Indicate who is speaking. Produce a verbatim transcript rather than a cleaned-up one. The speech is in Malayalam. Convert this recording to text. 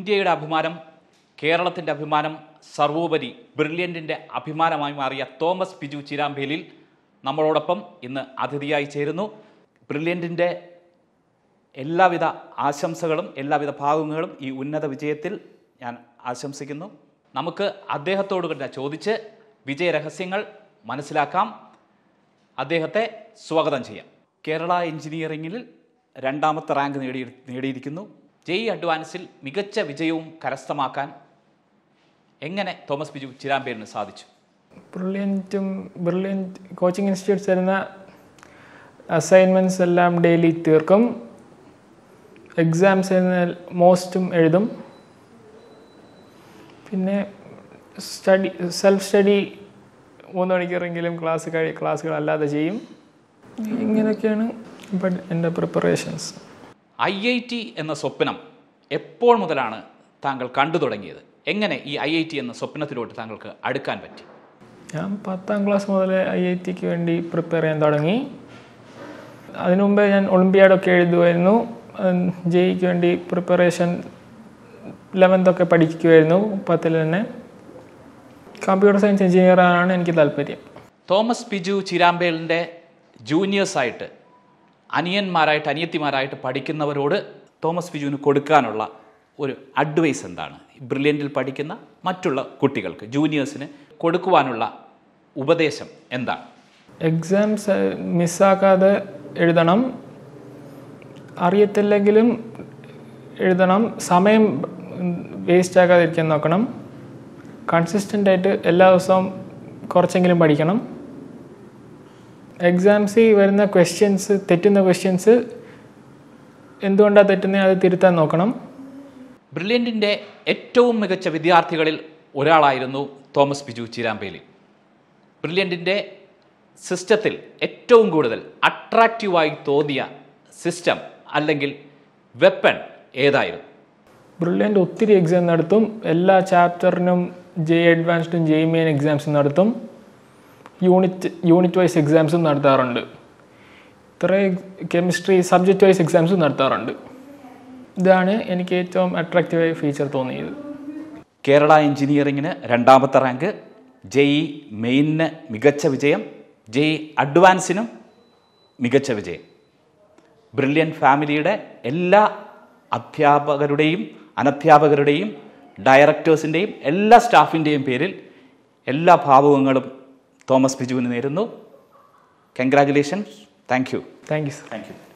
Speaker 1: ഇന്ത്യയുടെ അഭിമാനം, കേരളത്തിൻ്റെ അഭിമാനം, സർവോപരി ബ്രില്യൻറ്റിൻ്റെ അഭിമാനമായി മാറിയ തോമസ് ബിജു ചീരാമ്പേലിൽ നമ്മളോടൊപ്പം ഇന്ന് അതിഥിയായി ചേരുന്നു. ബ്രില്യൻറ്റിൻ്റെ എല്ലാവിധ ആശംസകളും എല്ലാവിധ ഭാഗങ്ങളും ഈ ഉന്നത വിജയത്തിൽ ഞാൻ ആശംസിക്കുന്നു. നമുക്ക് അദ്ദേഹത്തോട് തന്നെ ചോദിച്ച് വിജയരഹസ്യങ്ങൾ മനസ്സിലാക്കാം. അദ്ദേഹത്തെ സ്വാഗതം ചെയ്യാം. കേരള എഞ്ചിനീയറിംഗിൽ രണ്ടാമത്തെ റാങ്ക് നേടി നേടിയിരിക്കുന്നു. ജെഇ അഡ്വാൻസിൽ മികച്ച വിജയവും കരസ്ഥമാക്കാൻ എങ്ങനെ തോമസ് ബിജു ചീരാമ്പേലിന് സാധിച്ചു?
Speaker 2: ബ്രില്യൻറ്റും ബ്രില്യൻറ്റ് കോച്ചിങ് ഇൻസ്റ്റിറ്റ്യൂട്ട്സ് തരുന്ന അസൈൻമെൻറ്റ്സ് എല്ലാം ഡെയിലി തീർക്കും. എക്സാംസ് മോസ്റ്റും എഴുതും. പിന്നെ സ്റ്റഡി സെൽഫ് സ്റ്റഡി മൂന്ന് മണിക്കൂറെങ്കിലും ക്ലാസ് കഴി ക്ലാസ്സുകളല്ലാതെ ചെയ്യും. ഇങ്ങനെയൊക്കെയാണ് ഇപ്പം എൻ്റെ പ്രിപ്പറേഷൻസ്.
Speaker 1: ഐ ഐ ടി എന്ന സ്വപ്നം എപ്പോൾ മുതലാണ് താങ്കൾ കണ്ടു തുടങ്ങിയത്? എങ്ങനെ ഈ ഐ ഐ ടി എന്ന സ്വപ്നത്തിലോട്ട് താങ്കൾക്ക് അടുക്കാൻ പറ്റി?
Speaker 2: ഞാൻ പത്താം ക്ലാസ് മുതൽ ഐ ഐ ടിക്ക് വേണ്ടി പ്രിപ്പയർ ചെയ്യാൻ തുടങ്ങി. അതിനു മുമ്പേ ഞാൻ ഒളിമ്പിയാഡൊക്കെ എഴുതുമായിരുന്നു. ജെഇക്ക് വേണ്ടി പ്രിപ്പറേഷൻ ലെവൻത്തൊക്കെ പഠിക്കുമായിരുന്നു. പത്തിൽ തന്നെ കമ്പ്യൂട്ടർ സയൻസ് എഞ്ചിനീയറാണ് എനിക്ക് താല്പര്യം.
Speaker 1: തോമസ് ബിജു ചീരാമ്പേലിൻ്റെ ജൂനിയേഴ്സായിട്ട്, അനിയന്മാരായിട്ട് അനിയത്തിമാരായിട്ട് പഠിക്കുന്നവരോട് തോമസ് ബിജുവിന് കൊടുക്കാനുള്ള ഒരു അഡ്വൈസ് എന്താണ്? ബ്രില്യൻറ്റിൽ പഠിക്കുന്ന മറ്റുള്ള കുട്ടികൾക്ക്, ജൂനിയേഴ്സിന് കൊടുക്കുവാനുള്ള ഉപദേശം എന്താണ്?
Speaker 2: എക്സാംസ് മിസ്സാക്കാതെ എഴുതണം. അറിയത്തില്ലെങ്കിലും എഴുതണം. സമയം വേസ്റ്റ് ആക്കാതിരിക്കാൻ നോക്കണം. കൺസിസ്റ്റൻ്റ് ആയിട്ട് എല്ലാ ദിവസവും കുറച്ചെങ്കിലും പഠിക്കണം. എക്സാംസിൽ വരുന്ന ക്വസ്റ്റ്യൻസ്, തെറ്റുന്ന ക്വസ്റ്റ്യൻസ് എന്തുകൊണ്ടാണ് തെറ്റുന്നത് അത് തിരുത്താൻ നോക്കണം.
Speaker 1: ബ്രില്യൻറ്റിൻ്റെ ഏറ്റവും മികച്ച വിദ്യാർത്ഥികളിൽ ഒരാളായിരുന്നു തോമസ് ബിജു ചീരാമ്പേലിൽ. ബ്രില്യൻറ്റിൻ്റെ സിസ്റ്റത്തിൽ ഏറ്റവും കൂടുതൽ അട്രാക്റ്റീവായി തോന്നിയ സിസ്റ്റം അല്ലെങ്കിൽ വെപ്പൺ ഏതായിരുന്നു?
Speaker 2: ബ്രില്യൻറ്റ് ഒത്തിരി എക്സാം നടത്തും. എല്ലാ ചാപ്റ്ററിനും ജെ അഡ്വാൻസ്ഡും ജെ മെയിൻ എക്സാംസും നടത്തും. യൂണിറ്റ് യൂണിറ്റ് വൈസ് എക്സാംസും നടത്താറുണ്ട്. ഇത്രയും കെമിസ്ട്രി സബ്ജക്റ്റ് വൈസ് എക്സാംസും നടത്താറുണ്ട്. ഇതാണ് എനിക്ക് ഏറ്റവും അട്രാക്റ്റീവായ ഫീച്ചർ തോന്നിയത്.
Speaker 1: കേരള എഞ്ചിനീയറിംഗിന് രണ്ടാമത്തെ റാങ്ക്, ജെഇ മെയിനിന് മികച്ച വിജയം, ജെഇ അഡ്വാൻസിനും മികച്ച വിജയം. ബ്രില്യൻറ്റ് ഫാമിലിയുടെ എല്ലാ അധ്യാപകരുടെയും അനധ്യാപകരുടെയും ഡയറക്ടേഴ്സിൻ്റെയും എല്ലാ സ്റ്റാഫിൻ്റെയും പേരിൽ എല്ലാ ഭാവുകങ്ങളും തോമസ് ബിജുവിന് നേരുന്നു. Congratulations. Thank you.
Speaker 2: Thank you.
Speaker 1: Thank U.